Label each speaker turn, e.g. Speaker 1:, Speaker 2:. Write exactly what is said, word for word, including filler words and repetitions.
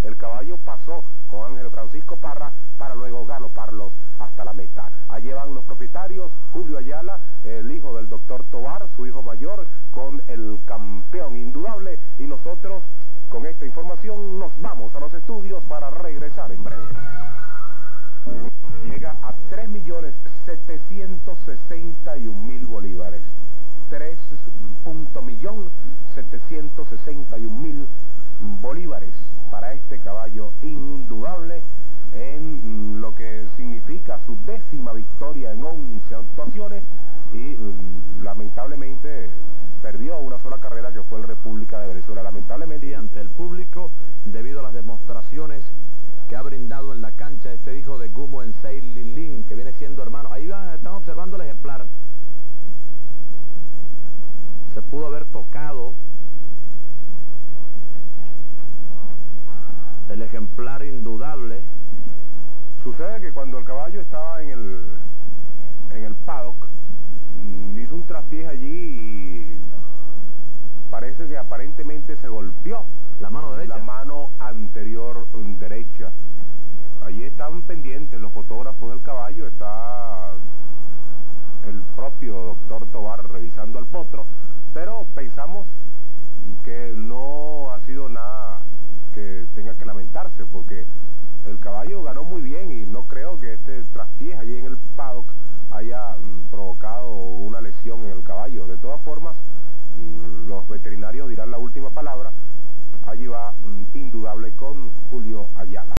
Speaker 1: el caballo pasó con Ángel Francisco Parra para luego galoparlos hasta la meta. Allí van los propietarios, Julio Ayala, el hijo del doctor Tovar, su hijo mayor, con el campeón indudable, y nosotros con esta información nos vamos a los estudios para regresar en breve. Llega a tres millones setecientos sesenta y un mil bolívares. tres millón setecientos sesenta y un mil bolívares para este caballo indudable en lo que significa su décima victoria en once actuaciones y um, lamentablemente perdió una sola carrera, que fue en República de Venezuela. Lamentablemente,
Speaker 2: y ante el público, debido a las demostraciones que ha brindado en la cancha este hijo de Gumo en Seililin, que viene siendo hermano. Ahí van, están observando el ejemplar. Se pudo haber tocado el ejemplar indudable.
Speaker 1: sucede que cuando el caballo estaba en el en el paddock, hizo un traspiés allí y parece que aparentemente se golpeó
Speaker 2: la mano derecha,
Speaker 1: la mano anterior derecha. Allí están pendientes los fotógrafos del caballo, está el propio doctor Tovar revisando al potro, pero pensamos que no ha sido nada que tenga que lamentarse, porque el caballo ganó muy bien y no creo que este traspiés allí en el paddock haya mm, provocado una lesión en el caballo. De todas formas, mm, los veterinarios dirán la última palabra. Allí va mm, indudable con Julio Ayala.